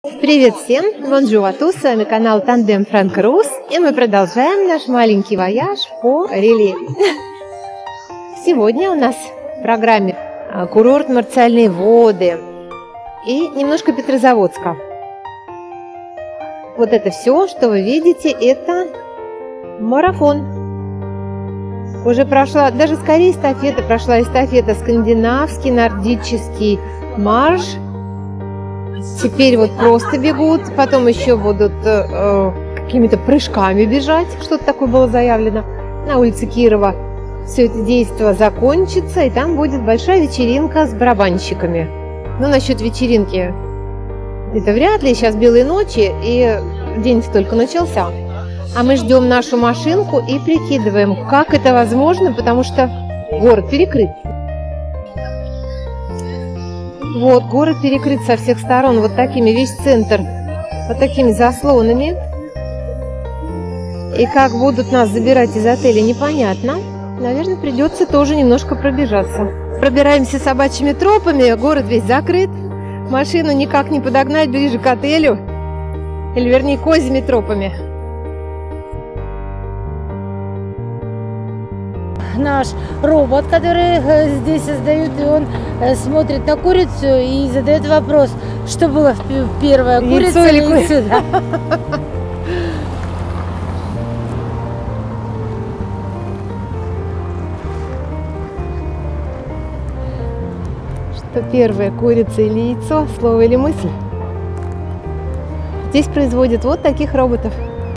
Привет всем! Бонжур а tous! С вами канал Тандем Франк Рус, и мы продолжаем наш маленький вояж по реле. Сегодня у нас в программе курорт Марциальные воды и немножко Петрозаводска. Вот это все, что вы видите, это марафон. Уже прошла, даже скорее эстафета, прошла эстафета скандинавский, нордический марш. Теперь вот просто бегут, потом еще будут какими-то прыжками бежать, что-то такое было заявлено на улице Кирова. Все это действо закончится, и там будет большая вечеринка с барабанщиками. Но насчет вечеринки, это вряд ли, сейчас белые ночи, и день только начался. А мы ждем нашу машинку и прикидываем, как это возможно, потому что город перекрыт. Вот, город перекрыт со всех сторон, вот такими, весь центр, вот такими заслонами. И как будут нас забирать из отеля, непонятно. Наверное, придется тоже немножко пробежаться. Пробираемся собачьими тропами, город весь закрыт. Машину никак не подогнать ближе к отелю. Или, вернее, козьими тропами. Наш робот, который здесь создают, и он смотрит на курицу и задает вопрос, что было первое, курица или яйцо? Что первое, курица или яйцо, слово или мысль? Здесь производят вот таких роботов.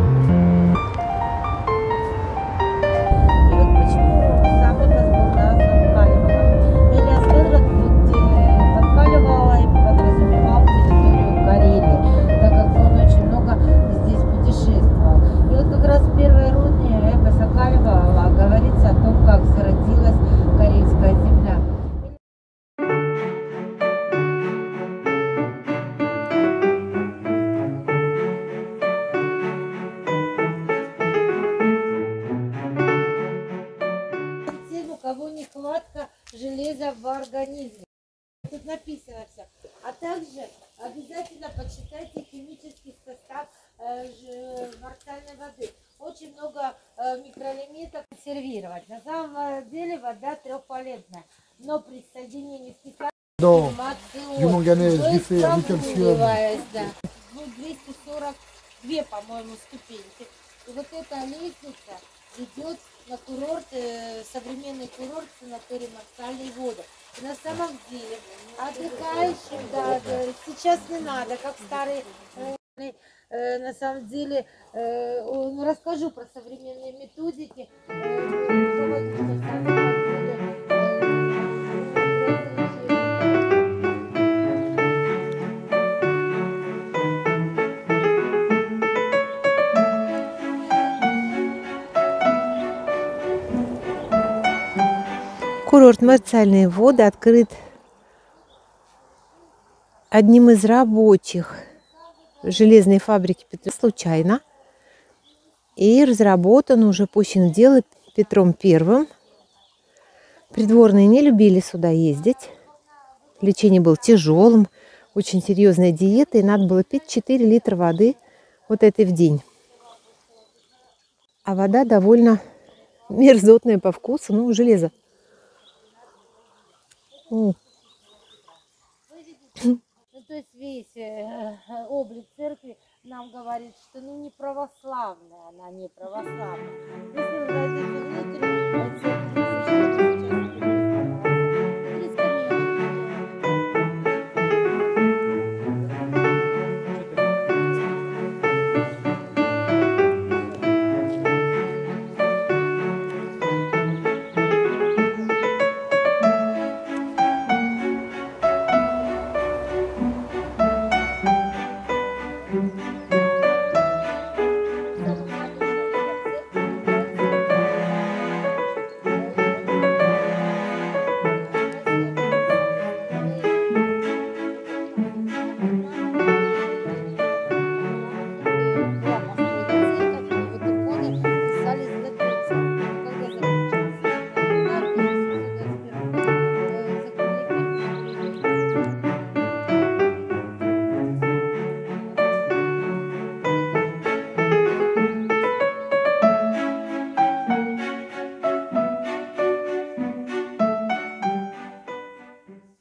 Нехватка железа в организме. Тут написано все. А также обязательно почитайте химический состав марциальной воды. Очень много микроэлементов консервировать. На самом деле вода трехполезная, но при соединении с кислородом будет 242, по-моему, ступеньки. И вот эта лестница ведет на курорт, современный курорт санаторий Марциальные воды. И на самом деле отдыхающим, да, сейчас не надо, как старые, на самом деле, расскажу про современные методики. Курорт Марциальные воды открыт одним из рабочих железной фабрики Петра случайно и разработан, уже пущен в дело Петром I. Придворные не любили сюда ездить. Лечение было тяжелым, очень серьезная диета, и надо было пить 4 литра воды вот этой в день. А вода довольно мерзотная по вкусу, ну, железо. Ну, то есть весь облик церкви нам говорит, что ну не православная, она не православная. Если вы войдете внутрь церкви,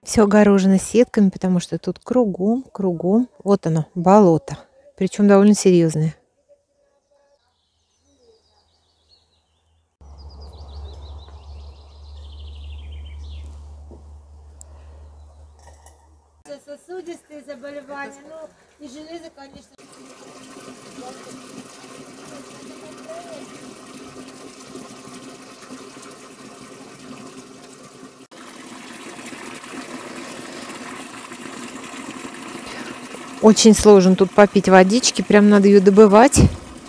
Все огорожено сетками, потому что тут кругом, вот оно, болото. Причем довольно серьезное. Сосудистые заболевания, ну и железо, конечно. Очень сложно тут попить водички, прям надо ее добывать.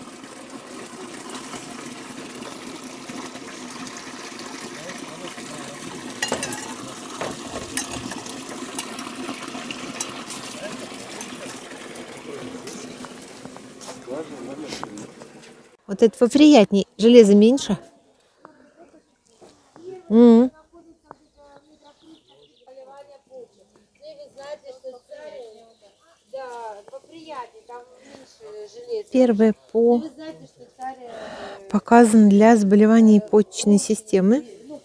Вот это поприятней, железа меньше. Первое по показан для заболеваний почечной системы.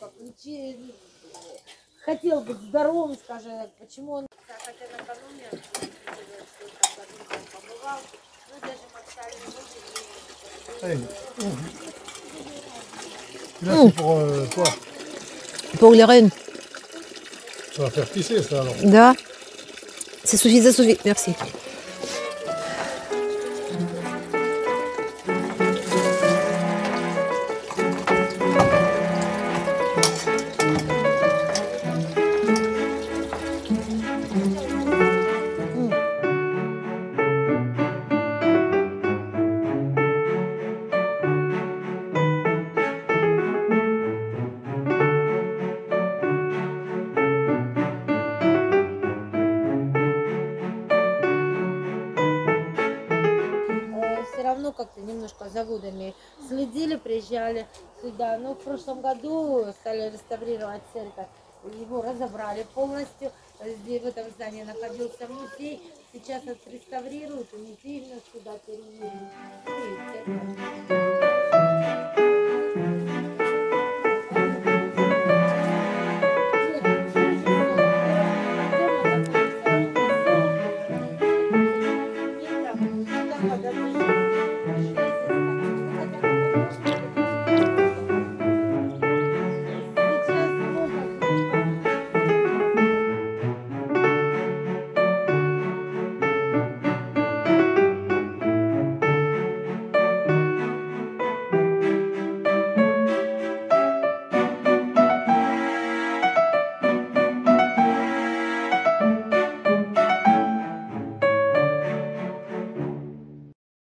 Хотел быть здоровым, скажем, почему он хотя накануне побывал, ну даже Pour les reines. Ça va faire tisser ça alors. Да. Ça suffit, merci. Как-то немножко заводами следили, приезжали сюда. Но в прошлом году стали реставрировать церковь. Его разобрали полностью. Здесь в этом здании находился музей. Сейчас отреставрируют и музей сюда переедут.